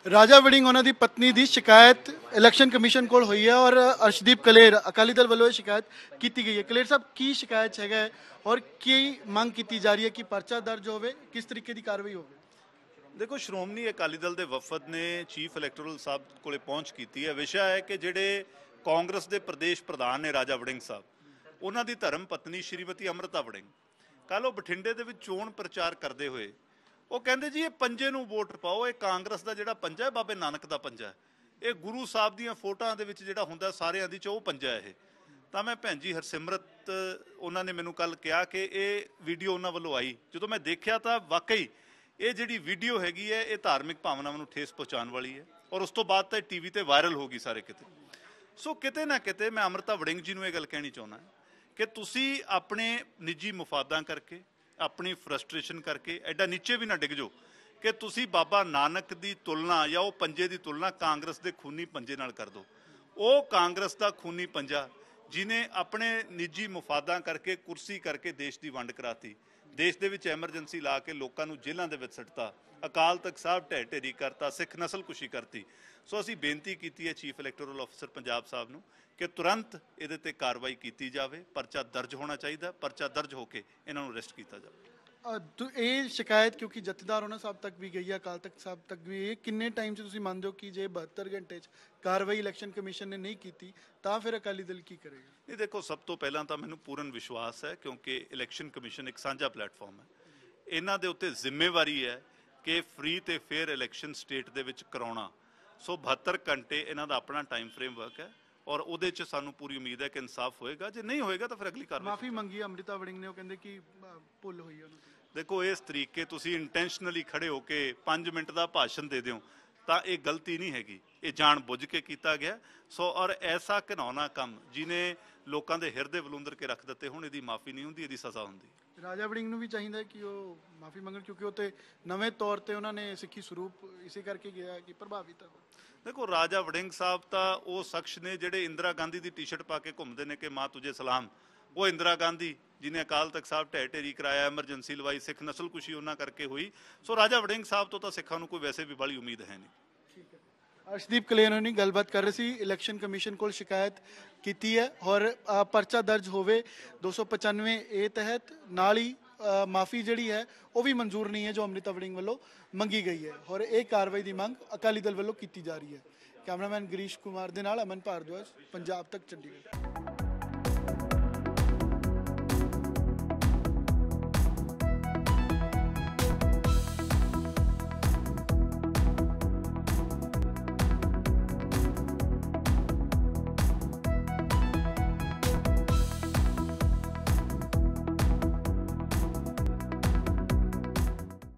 ਰਾਜਾ ਵੜਿੰਗ ਉਹਨਾਂ ਦੀ ਪਤਨੀ ਦੀ ਸ਼ਿਕਾਇਤ ਇਲੈਕਸ਼ਨ ਕਮਿਸ਼ਨ ਕੋਲ ਹੋਈ ਹੈ ਔਰ ਅਰਸ਼ਦੀਪ ਕਲੇਰ ਅਕਾਲੀ ਦਲ ਵੱਲੋਂ ਇਹ ਸ਼ਿਕਾਇਤ ਕੀਤੀ ਗਈ ਹੈ। ਕਲੇਰ ਸਾਹਿਬ ਕੀ ਸ਼ਿਕਾਇਤ ਹੈਗਾ ਔਰ ਕੀ ਮੰਗ ਕੀਤੀ ਜਾ ਰਹੀ ਹੈ ਕਿ ਪਰਚਾ ਦਰਜ ਹੋਵੇ, ਕਿਸ ਤਰੀਕੇ ਦੀ ਕਾਰਵਾਈ ਹੋਵੇ? देखो श्रोमणी अकाली दल के वफद ने चीफ इलैक्टोरल साहब को पहुँच की है। विषय है कि ਜਿਹੜੇ कांग्रेस के प्रदेश प्रधान ने राजा वड़िंग साहब उन्हों की धर्म पत्नी श्रीमती अमृता वड़िंग कल वो बठिंडे के चोण प्रचार करते हुए वो कहते जी ये पंजे नूं वोट पाओ, ये कांग्रेस का जिहड़ा पंजा है बाबे नानक का पंजा है, ये गुरु साहब दी फोटों के जिहड़ा हुंदा सारियां दी वो पंजा है। तो मैं भैन जी हरसिमरत उन्होंने मैनू कल कहा कि ये वीडियो उन्होंने वालों आई, जो मैं देखा तो वाकई ये जी वीडियो हैगी है ये धार्मिक भावनावां नूं ठेस पहुँचाने वाली है और उस तो बाद तो टीवी ते वायरल हो गई सारे किते। सो किते ना किते मैं अमृता वड़िंग जी नूं ये गल कहनी चाहुंदा कि तुसी अपने निजी मुफादां करके अपनी फ्रस्ट्रेशन करके एडा नीचे भी ना डिग जाओ कि तुसी बाबा नानक की तुलना या वो पंजे की तुलना कांग्रेस के खूनी पंजे नाल कर दो। वो कांग्रेस का खूनी पंजा जिन्हें अपने निजी मुफादां करके कुर्सी करके देश की वंड कराती, देश दे विच एमरजेंसी ला के लोगों को जेलों के सट्टा, अकाल तख्त साहब ढह ढेरी करता, सिख नस्ल कुशी करती। सो असी बेनती की है चीफ इलैक्टोरल ऑफिसर पंजाब साहब नूं कि तुरंत ये कार्रवाई की जाए, परचा दर्ज होना चाहिए, परचा दर्ज होकर इन्हों अरेस्ट किया जाए। तो ये शिकायत क्योंकि जत्थेदार होना साहब तक भी गई है, अकाल तख्त साहब तक भी, ये किन्ने टाइम से तुसीं मानते हो कि जे 72 घंटे कार्रवाई इलैक्शन कमीशन ने नहीं की तो फिर अकाली दल की करेगा? नहीं देखो, सब तो पहला तो मैनूं पूर्ण विश्वास है क्योंकि इलैक्शन कमीशन एक साझा प्लेटफॉर्म है, इन्हां दे उत्ते जिम्मेवारी है कि फ्री ते फेयर इलैक्शन स्टेट दे विच कराउणा। सो 72 घंटे इन्हां दा अपना टाइम फ्रेम वर्क है और उहदे च सानूं पूरी उम्मीद है कि इंसाफ होएगा, जे नहीं होएगा तो फिर अगली कार्रवाई। माफी मंगी अमृता वड़िंग ने, वो कहंदे कि भुल हुई है। देखो इस तरीके तुसीं इंटेंशनली खड़े होके 5 मिनट का भाषण दे दिओ तो ये गलती नहीं हैगी, ये जान बुझ के किया गया। सो और ऐसा घिनौना काम जिन्हें लोगों के हिरदे बलूंदर के रख दिते हुण इहदी माफ़ी नहीं हुंदी, इहदी सज़ा हुंदी। राजा वड़िंग नूं भी चाहिए कि वो माफ़ी मंगण क्योंकि वो तो नवे तौर पर उन्होंने सिक्खी स्वरूप इसे करके गया कि प्रभावित है। देखो राजा वड़िंग साहब तो वो शख्स ने जिहड़े इंदिरा गांधी की टी शर्ट पा के घूमते हैं कि माँ तुझे सलाम, वो इंदिरा गांधी जिन्हें अकाल तख्त साहब ढह ढेरी कराया, एमरजेंसी लवाई, सिख नस्ल कुशी उन्होंने करके हुई। सो राजा वड़िंग साहब तो सिखा कोई वैसे भी बड़ी उम्मीद है नहीं। ठीक है, अर्शदीप कलेर होनी गलबात कर रहे सी, इलैक्शन कमीशन को शिकायत की है और परचा दर्ज होवे 295 ए तहत, नाल ही माफ़ी जी है वह भी मंजूर नहीं है जो अमृता वड़िंग वालों मंगी गई है और एक कार्रवाई की मंग अकाली दल वालों की जा रही है। कैमरामैन गिरीश कुमार दे नाल अमन भारद्वाज, पंजाब तक, चंडीगढ़।